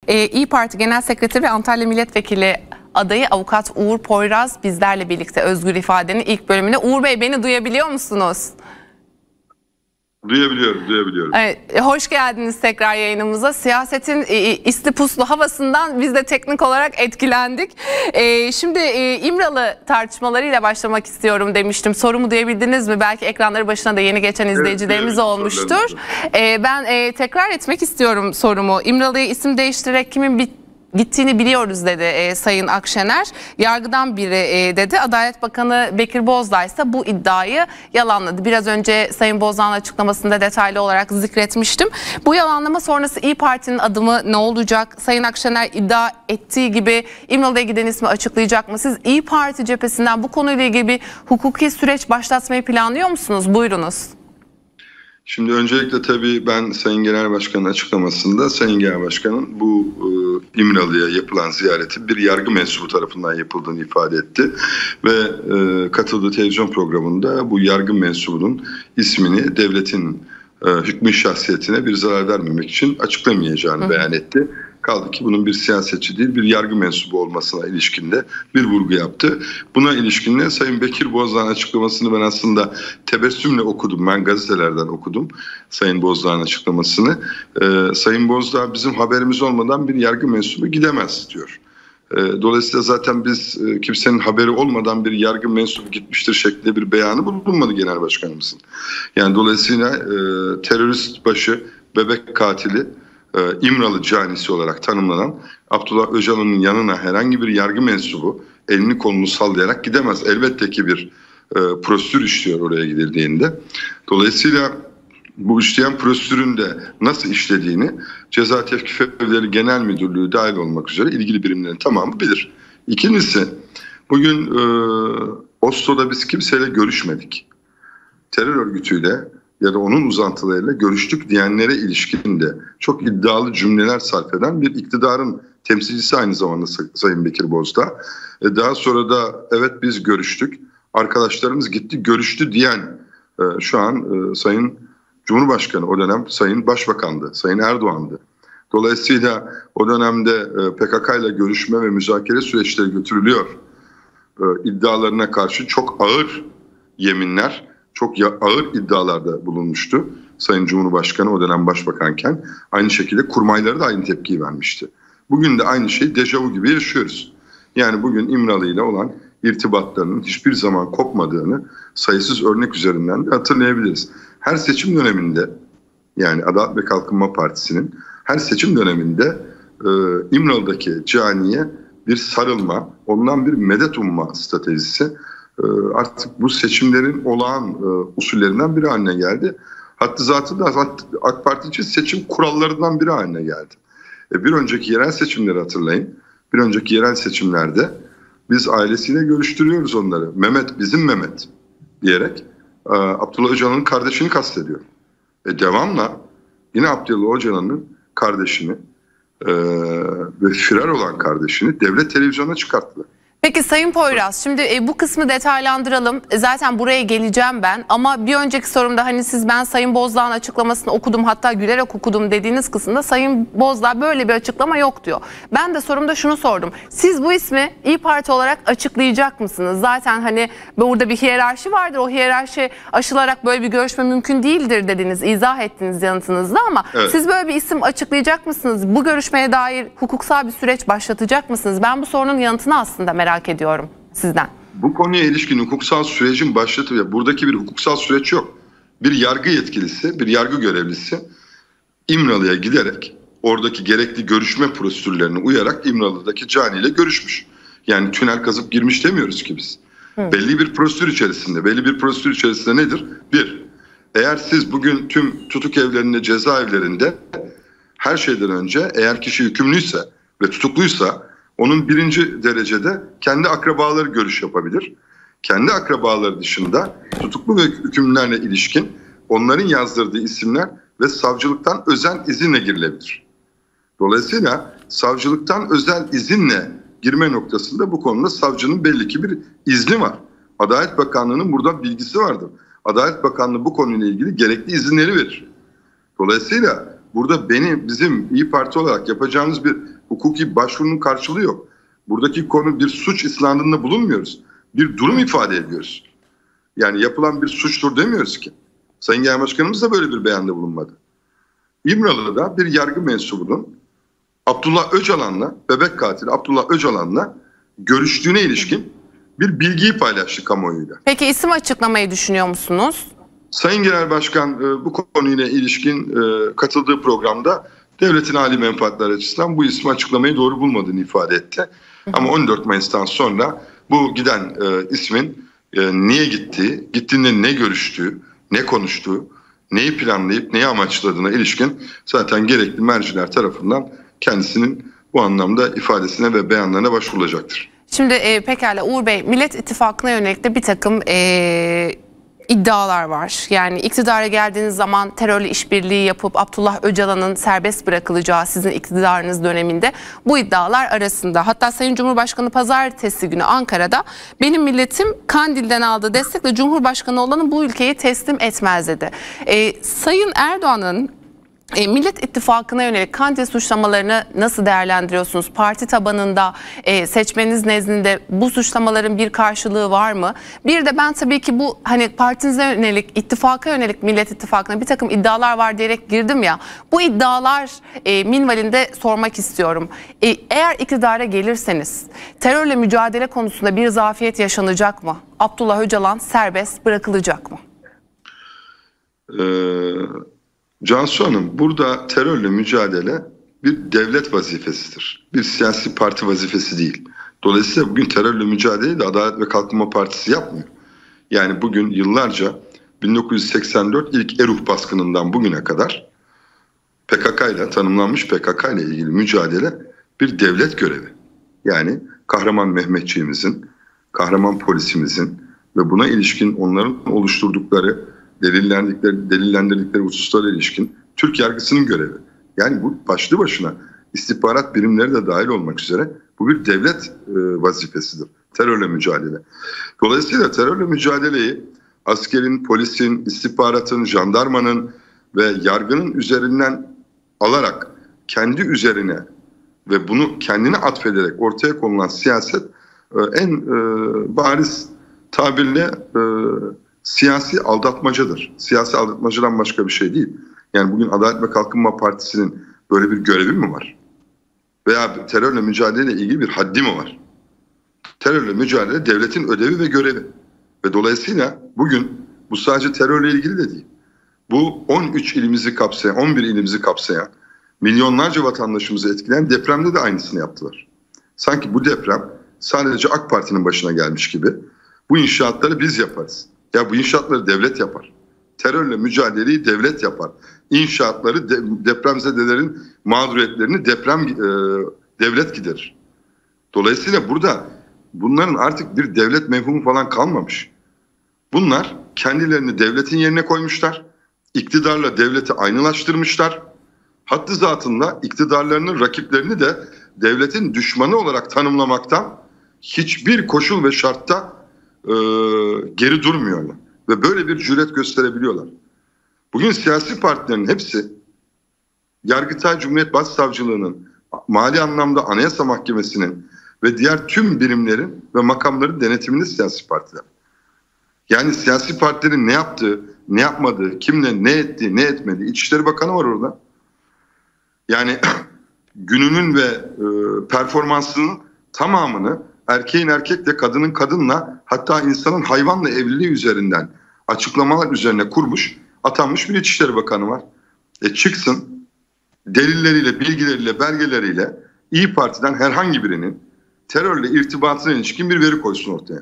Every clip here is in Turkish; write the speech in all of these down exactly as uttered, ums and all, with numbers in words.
Ee, İyi Parti Genel Sekreteri ve Antalya Milletvekili adayı Avukat Uğur Poyraz bizlerle birlikte Özgür İfade'nin ilk bölümüne. Uğur Bey, beni duyabiliyor musunuz? Duyabiliyorum, duyabiliyorum. Evet, hoş geldiniz tekrar yayınımıza. Siyasetin e, isli puslu havasından biz de teknik olarak etkilendik. E, şimdi e, İmralı tartışmalarıyla başlamak istiyorum demiştim. Sorumu duyabildiniz mi? Belki ekranları başına da yeni geçen izleyicilerimiz evet, olmuştur. E, ben e, tekrar etmek istiyorum sorumu. İmralı'ya isim değiştirerek kimin bir gittiğini biliyoruz dedi e, Sayın Akşener. Yargıdan biri e, dedi. Adalet Bakanı Bekir Bozdağ ise bu iddiayı yalanladı. Biraz önce Sayın Bozdağ'ın açıklamasında detaylı olarak zikretmiştim. Bu yalanlama sonrası İyi Parti'nin adımı ne olacak? Sayın Akşener iddia ettiği gibi İmralı'ya giden ismi açıklayacak mı? Siz İyi Parti cephesinden bu konuyla ilgili bir hukuki süreç başlatmayı planlıyor musunuz? Buyurunuz. Şimdi öncelikle tabii ben Sayın Genel Başkan'ın açıklamasında Sayın Genel Başkan'ın bu e, İmralı'ya yapılan ziyareti bir yargı mensubu tarafından yapıldığını ifade etti. Ve e, katıldığı televizyon programında bu yargı mensubunun ismini devletin e, hükmü şahsiyetine bir zarar vermemek için açıklamayacağını Hı. beyan etti. Kaldı ki bunun bir siyasetçi değil bir yargı mensubu olmasına ilişkinde bir vurgu yaptı. Buna ilişkin Sayın Bekir Bozdağ'ın açıklamasını ben aslında tebessümle okudum. Ben gazetelerden okudum Sayın Bozdağ'ın açıklamasını. Ee, Sayın Bozdağ bizim haberimiz olmadan bir yargı mensubu gidemez diyor. Ee, dolayısıyla zaten biz e, kimsenin haberi olmadan bir yargı mensubu gitmiştir şeklinde bir beyanı bulunmadı Genel Başkanımızın. Yani dolayısıyla e, terörist başı, bebek katili, İmralı canisi olarak tanımlanan Abdullah Öcalan'ın yanına herhangi bir yargı mensubu elini kolunu sallayarak gidemez. Elbette ki bir e, prosedür işliyor oraya gidildiğinde. Dolayısıyla bu işleyen prosedürün de nasıl işlediğini Ceza Tevkif Evleri Genel Müdürlüğü dahil olmak üzere ilgili birimlerin tamamı bilir. İkincisi, bugün e, Oslo'da biz kimseyle görüşmedik. Terör örgütüyle ya da onun uzantılarıyla görüştük diyenlere ilişkin de çok iddialı cümleler sarf eden bir iktidarın temsilcisi aynı zamanda Sayın Bekir Bozdağ. Daha sonra da evet biz görüştük, arkadaşlarımız gitti görüştü diyen şu an Sayın Cumhurbaşkanı, o dönem Sayın Başbakan'dı, Sayın Erdoğan'dı. Dolayısıyla o dönemde P K K ile görüşme ve müzakere süreçleri götürülüyor. İddialarına karşı çok ağır yeminler, çok ağır iddialarda bulunmuştu Sayın Cumhurbaşkanı o dönem başbakanken. Aynı şekilde kurmayları da aynı tepkiyi vermişti. Bugün de aynı şeyi dejavu gibi yaşıyoruz. Yani bugün İmralı ile olan irtibatlarının hiçbir zaman kopmadığını sayısız örnek üzerinden de hatırlayabiliriz. Her seçim döneminde, yani Adalet ve Kalkınma Partisi'nin her seçim döneminde e, İmralı'daki caniye bir sarılma, ondan bir medet umma stratejisi artık bu seçimlerin olağan usullerinden biri haline geldi. Hatta zaten AK Parti için seçim kurallarından biri haline geldi. Bir önceki yerel seçimleri hatırlayın. Bir önceki yerel seçimlerde biz ailesiyle görüştürüyoruz onları. Mehmet bizim Mehmet diyerek Abdullah Öcalan'ın kardeşini kastediyor. E devamla yine Abdullah Öcalan'ın kardeşini e, ve firar olan kardeşini devlet televizyonuna çıkarttılar. Peki Sayın Poyraz, şimdi e, bu kısmı detaylandıralım. E, zaten buraya geleceğim ben ama bir önceki sorumda hani siz ben Sayın Bozdağ'ın açıklamasını okudum, hatta gülerek okudum dediğiniz kısımda Sayın Bozdağ böyle bir açıklama yok diyor. Ben de sorumda şunu sordum. Siz bu ismi İyi Parti olarak açıklayacak mısınız? Zaten hani burada bir hiyerarşi vardır. O hiyerarşi aşılarak böyle bir görüşme mümkün değildir dediniz, izah ettiniz yanıtınızda ama evet. Siz böyle bir isim açıklayacak mısınız? Bu görüşmeye dair hukuksal bir süreç başlatacak mısınız? Ben bu sorunun yanıtını aslında merak merak ediyorum sizden. Bu konuya ilişkin hukuksal sürecin başlatığı, buradaki bir hukuksal süreç yok. Bir yargı yetkilisi, bir yargı görevlisi İmralı'ya giderek oradaki gerekli görüşme prosedürlerine uyarak İmralı'daki caniyle görüşmüş. Yani tünel kazıp girmiş demiyoruz ki biz. Hı. Belli bir prosedür içerisinde, belli bir prosedür içerisinde nedir? Bir, eğer siz bugün tüm tutuk evlerinde, cezaevlerinde her şeyden önce eğer kişi hükümlüyse ve tutukluysa onun birinci derecede kendi akrabaları görüş yapabilir. Kendi akrabaları dışında tutuklu ve hükümlülerle ilişkin onların yazdırdığı isimler ve savcılıktan özel izinle girilebilir. Dolayısıyla savcılıktan özel izinle girme noktasında bu konuda savcının belli ki bir izni var. Adalet Bakanlığı'nın burada bilgisi vardır. Adalet Bakanlığı bu konuyla ilgili gerekli izinleri verir. Dolayısıyla burada beni bizim İyi Parti olarak yapacağımız bir hukuki başvurunun karşılığı yok. Buradaki konu bir suç isnadında bulunmuyoruz. Bir durum ifade ediyoruz. Yani yapılan bir suçtur demiyoruz ki. Sayın Genel Başkanımız da böyle bir beyanda bulunmadı. İmralı'da bir yargı mensubunun Abdullah Öcalan'la, bebek katili Abdullah Öcalan'la görüştüğüne ilişkin bir bilgiyi paylaştı kamuoyuyla. Peki isim açıklamayı düşünüyor musunuz? Sayın Genel Başkan e, bu konuyla ilişkin e, katıldığı programda devletin âli menfaatleri açısından bu ismi açıklamayı doğru bulmadığını ifade etti. Hı hı. Ama on dört Mayıs'tan sonra bu giden e, ismin e, niye gittiği, gittiğinde ne görüştüğü, ne konuştuğu, neyi planlayıp neyi amaçladığına ilişkin zaten gerekli merciler tarafından kendisinin bu anlamda ifadesine ve beyanlarına başvurulacaktır. Şimdi e, pekala Uğur Bey, Millet İttifakı'na yönelik de bir takım e, iddialar var. Yani iktidara geldiğiniz zaman terörle işbirliği yapıp Abdullah Öcalan'ın serbest bırakılacağı sizin iktidarınız döneminde bu iddialar arasında. Hatta Sayın Cumhurbaşkanı pazartesi günü Ankara'da benim milletim Kandil'den aldığı destekle Cumhurbaşkanı olanı bu ülkeyi teslim etmez dedi. E, Sayın Erdoğan'ın E, Millet İttifakı'na yönelik Kandil suçlamalarını nasıl değerlendiriyorsunuz? Parti tabanında, e, seçmeniz nezdinde bu suçlamaların bir karşılığı var mı? Bir de ben tabii ki bu hani partinize yönelik, ittifaka yönelik Millet İttifakı'na bir takım iddialar var diyerek girdim ya. Bu iddialar e, minvalinde sormak istiyorum. E, eğer iktidara gelirseniz terörle mücadele konusunda bir zafiyet yaşanacak mı? Abdullah Öcalan serbest bırakılacak mı? Eee... Cansu Hanım, burada terörle mücadele bir devlet vazifesidir. Bir siyasi parti vazifesi değil. Dolayısıyla bugün terörle mücadeleyi de Adalet ve Kalkınma Partisi yapmıyor. Yani bugün yıllarca bin dokuz yüz seksen dört ilk Eruh baskınından bugüne kadar P K K ile tanımlanmış P K K ile ilgili mücadele bir devlet görevi. Yani kahraman Mehmetçiğimizin, kahraman polisimizin ve buna ilişkin onların oluşturdukları delillendikleri, delillendirdikleri hususlara ilişkin Türk yargısının görevi. Yani bu başlı başına istihbarat birimleri de dahil olmak üzere bu bir devlet e, vazifesidir. Terörle mücadele. Dolayısıyla terörle mücadeleyi askerin, polisin, istihbaratın, jandarmanın ve yargının üzerinden alarak kendi üzerine ve bunu kendine atfederek ortaya konulan siyaset e, en e, bariz tabirle e, siyasi aldatmacadır. Siyasi aldatmacadan başka bir şey değil. Yani bugün Adalet ve Kalkınma Partisi'nin böyle bir görevi mi var? Veya terörle mücadeleyle ilgili bir haddi mi var? Terörle mücadele devletin ödevi ve görevi. Ve dolayısıyla bugün bu sadece terörle ilgili de değil. Bu on üç ilimizi kapsayan, on bir ilimizi kapsayan, milyonlarca vatandaşımızı etkileyen depremde de aynısını yaptılar. Sanki bu deprem sadece AK Parti'nin başına gelmiş gibi bu inşaatları biz yaparız. Ya bu inşaatları devlet yapar. Terörle mücadeleyi devlet yapar. İnşaatları, de, depremzedelerin mağduriyetlerini deprem e, devlet giderir. Dolayısıyla burada bunların artık bir devlet mefhumu falan kalmamış. Bunlar kendilerini devletin yerine koymuşlar. İktidarla devleti aynılaştırmışlar. Haddi zatında iktidarlarının rakiplerini de devletin düşmanı olarak tanımlamaktan hiçbir koşul ve şartta e, geri durmuyorlar. Ve böyle bir cüret gösterebiliyorlar. Bugün siyasi partilerin hepsi Yargıtay Cumhuriyet Başsavcılığı'nın, mali anlamda Anayasa Mahkemesi'nin ve diğer tüm birimlerin ve makamların denetiminde siyasi partiler. Yani siyasi partilerin ne yaptığı, ne yapmadığı, kimle ne ettiği, ne etmediği. İçişleri Bakanı var orada. Yani gününün ve e, performansının tamamını erkeğin erkekle, kadının kadınla, hatta insanın hayvanla evliliği üzerinden açıklamalar üzerine kurmuş, atanmış bir İçişleri Bakanı var. E çıksın delilleriyle, bilgileriyle, belgeleriyle İYİ Parti'den herhangi birinin terörle irtibatına ilişkin bir veri koysun ortaya.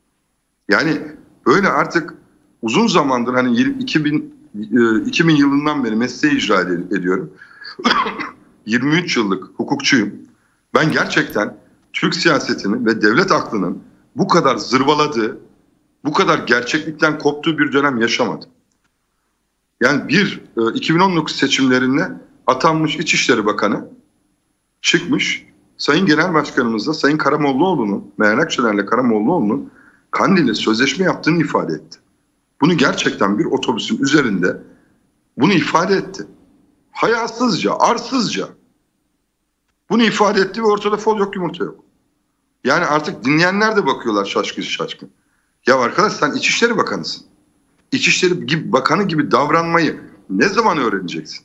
Yani böyle artık uzun zamandır hani iki bin, iki bin yılından beri mesleği icra ediyorum. yirmi üç yıllık hukukçuyum. Ben gerçekten Türk siyasetinin ve devlet aklının bu kadar zırvaladığı, bu kadar gerçeklikten koptuğu bir dönem yaşamadım. Yani bir iki bin on dokuz seçimlerinde atanmış İçişleri Bakanı çıkmış, Sayın Genel Başkanımızla Sayın Karamollaoğlu'nun, Meral Akşener'le Karamollaoğlu'nun Kandil'le sözleşme yaptığını ifade etti. Bunu gerçekten bir otobüsün üzerinde bunu ifade etti. Hayasızca, arsızca. Bunu ifade etti ve ortada fol yok, yumurta yok. Yani artık dinleyenler de bakıyorlar şaşkın şaşkın. Ya arkadaş, sen İçişleri Bakanısın. İçişleri gibi, Bakanı gibi davranmayı ne zaman öğreneceksin?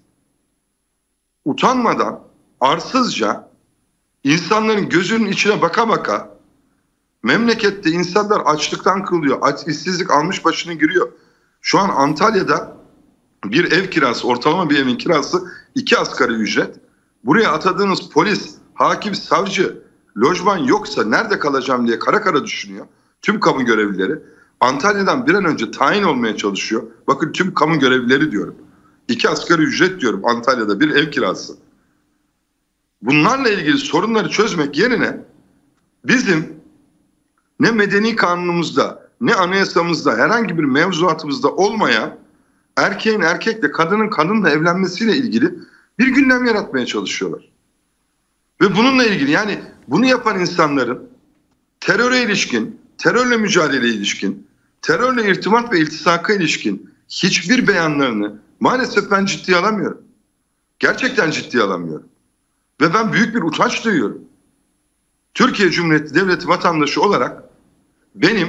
Utanmadan, arsızca, insanların gözünün içine baka baka, memlekette insanlar açlıktan kırılıyor, aç, işsizlik almış başını giriyor. Şu an Antalya'da bir ev kirası, ortalama bir evin kirası iki asgari ücret. Buraya atadığınız polis, hakim, savcı, lojman yoksa nerede kalacağım diye kara kara düşünüyor. Tüm kamu görevlileri Antalya'dan bir an önce tayin olmaya çalışıyor. Bakın, tüm kamu görevlileri diyorum. İki asgari ücret diyorum, Antalya'da bir ev kirası. Bunlarla ilgili sorunları çözmek yerine bizim ne medeni kanunumuzda ne anayasamızda herhangi bir mevzuatımızda olmayan erkeğin erkekle, kadının kadınla evlenmesiyle ilgili bir gündem yaratmaya çalışıyorlar. Ve bununla ilgili, yani bunu yapan insanların teröre ilişkin, terörle mücadele ilişkin, terörle irtibat ve iltisaka ilişkin hiçbir beyanlarını maalesef ben ciddiye alamıyorum. Gerçekten ciddiye alamıyorum. Ve ben büyük bir utanç duyuyorum. Türkiye Cumhuriyeti Devleti vatandaşı olarak benim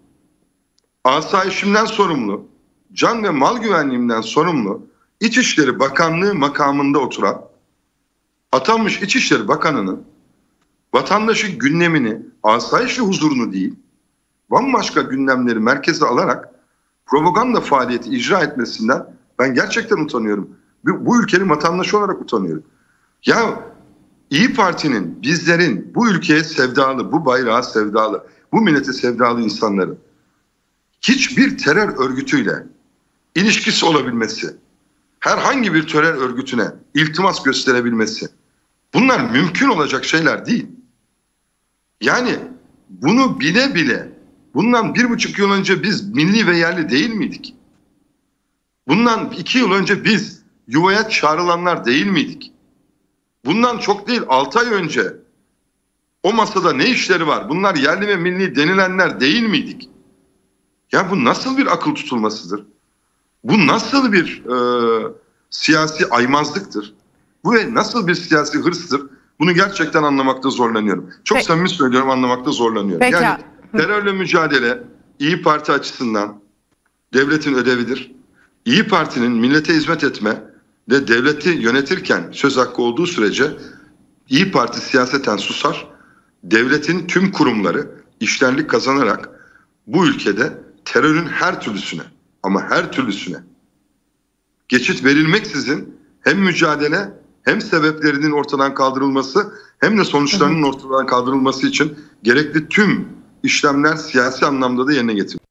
asayişimden sorumlu, can ve mal güvenliğimden sorumlu İçişleri Bakanlığı makamında oturan atanmış İçişleri Bakanı'nın vatandaşın gündemini, asayiş ve huzurunu değil, bambaşka gündemleri merkeze alarak propaganda faaliyeti icra etmesinden ben gerçekten utanıyorum. Bu, bu ülkenin vatandaşı olarak utanıyorum. Ya İyi Parti'nin, bizlerin, bu ülkeye sevdalı, bu bayrağa sevdalı, bu millete sevdalı insanların hiçbir terör örgütüyle ilişkisi olabilmesi, herhangi bir terör örgütüne iltimas gösterebilmesi, bunlar mümkün olacak şeyler değil. Yani bunu bile bile, bundan bir buçuk yıl önce biz milli ve yerli değil miydik? Bundan iki yıl önce biz yuvaya çağrılanlar değil miydik? Bundan çok değil, altı ay önce o masada ne işleri var? Bunlar yerli ve milli denilenler değil miydik? Ya bu nasıl bir akıl tutulmasıdır? Bu nasıl bir e, siyasi aymazlıktır? Bu ve nasıl bir siyasi hırstır? Bunu gerçekten anlamakta zorlanıyorum. Çok Peki. samimi söylüyorum, anlamakta zorlanıyorum. Peki. Yani terörle mücadele İyi Parti açısından devletin ödevidir. İyi Parti'nin millete hizmet etme ve devleti yönetirken söz hakkı olduğu sürece İyi Parti siyaseten susar. Devletin tüm kurumları işlerlik kazanarak bu ülkede terörün her türlüsüne, ama her türlüsüne geçit verilmeksizin hem mücadele, hem sebeplerinin ortadan kaldırılması, hem de sonuçlarının ortadan kaldırılması için gerekli tüm işlemler siyasi anlamda da yerine getirilmeli.